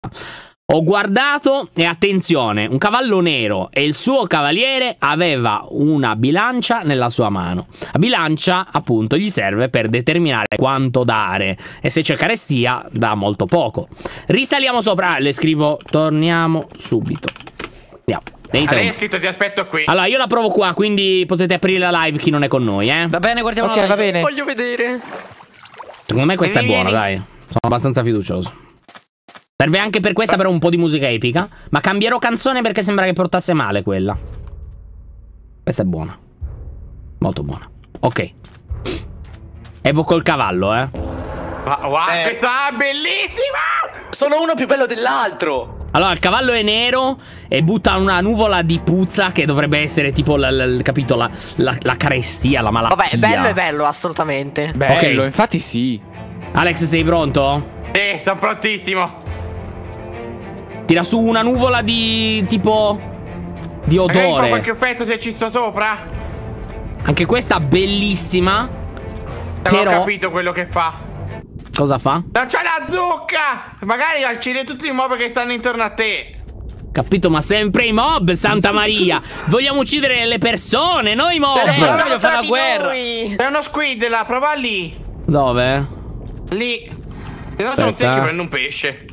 Ho guardato e attenzione, un cavallo nero e il suo cavaliere aveva una bilancia nella sua mano. La bilancia appunto gli serve per determinare quanto dare e se c'è carestia dà molto poco. Risaliamo sopra, le scrivo torniamo subito. Andiamo. Lei è scritto ti aspetto qui. Allora io la provo qua, quindi potete aprire la live chi non è con noi, Va bene, guardiamo la live. va bene. Voglio vedere. Secondo me questa è buona, dai. Sono abbastanza fiducioso. Serve anche per questa però un po' di musica epica. Ma cambierò canzone perché sembra che portasse male quella. Questa è buona. Molto buona. Ok. Evoco il cavallo, Wow, questa è bellissima! Sono uno più bello dell'altro. Allora il cavallo è nero e butta una nuvola di puzza che dovrebbe essere tipo capito, la carestia, la malattia. Vabbè, bello è bello, assolutamente. Bello, Ok. infatti sì. Alex, sei pronto? Sì, sono prontissimo. Tira su una nuvola di tipo di Magari fa odore. qualche effetto se ci sto sopra. Anche questa bellissima. Non ho Però capito quello che fa. cosa fa? Non c'è la zucca! Magari uccide tutti i mob che stanno intorno a te. Capito, ma sempre i mob, Santa Maria. Vogliamo uccidere le persone, noi mob. Voglio fare la guerra. C'è uno squid là, prova lì. Dove? Lì. Se no sono Aspetta. secchi prendo un pesce.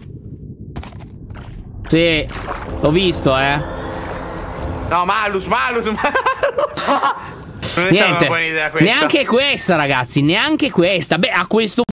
Sì, l'ho visto, No, Malus. Non è stata una Niente, buona idea questa. neanche questa, ragazzi, neanche questa. Beh, a questo